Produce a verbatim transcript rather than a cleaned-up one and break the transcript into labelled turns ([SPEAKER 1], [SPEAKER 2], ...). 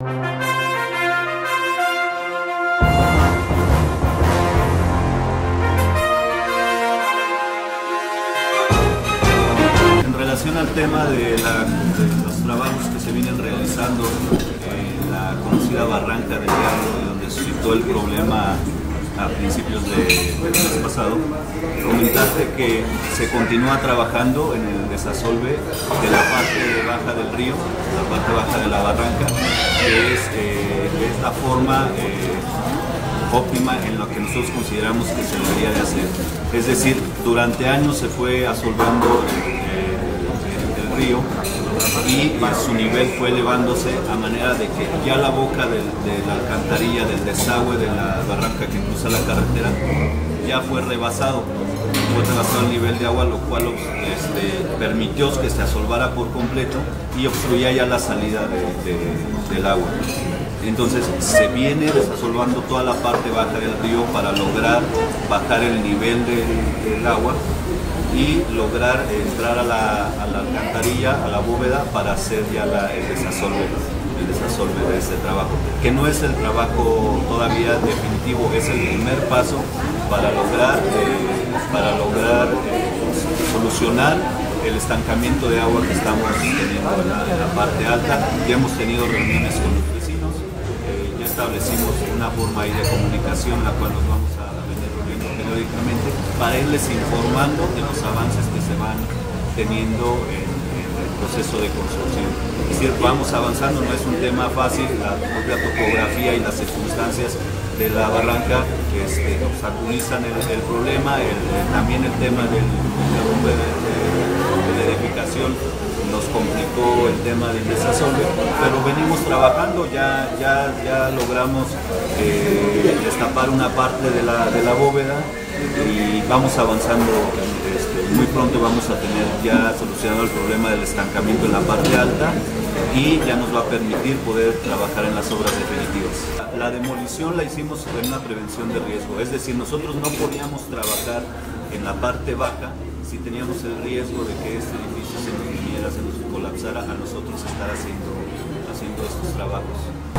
[SPEAKER 1] En relación al tema de, la, de los trabajos que se vienen realizando en la conocida Barranca del Diablo, donde suscitó el problema a principios de, del mes pasado, comentarte que se continúa trabajando en el desasolve de la parte baja del río, la parte baja de la barranca, que es, eh, es la forma eh, óptima en lo que nosotros consideramos que se debería de hacer. Es decir, durante años se fue asolvando eh, el, el río y pues, su nivel fue elevándose a manera de que ya la boca de, de la alcantarilla, del desagüe de la barranca que cruza la carretera, ya fue rebasado. Fue rebasado el nivel de agua, lo cual este, permitió que se asolvara por completo y obstruía ya la salida de, de, del agua. Entonces se viene desasolvando toda la parte baja del río para lograr bajar el nivel del, del agua y lograr entrar a la, a la alcantarilla, a la bóveda, para hacer ya la, el desasolve, el desasolve de este trabajo, que no es el trabajo todavía definitivo, es el primer paso para lograr, eh, para lograr eh, solucionar el estancamiento de agua que estamos teniendo en la, en la parte alta. Ya hemos tenido reuniones con los vecinos, eh, ya establecimos una forma ahí de comunicación, la cual nos vamos a periódicamente para irles informando de los avances que se van teniendo en, en el proceso de construcción. Es decir, vamos avanzando, no es un tema fácil, la propia topografía y las circunstancias de la barranca este, obstaculizan el, el problema, el, el, también el tema del derrumbe de, de, de la edificación nos complicó el tema del desasolve, pero venimos trabajando, ya, ya, ya logramos eh, destapar una parte de la, de la bóveda y vamos avanzando. Este, muy pronto vamos a tener ya solucionado el problema del estancamiento en la parte alta y ya nos va a permitir poder trabajar en las obras definitivas. La, la demolición la hicimos en una prevención de riesgo, es decir, nosotros no podíamos trabajar en la parte baja si teníamos el riesgo de que este edificio se nos viniera, se nos colapsara, a nosotros estar haciendo, haciendo estos trabajos.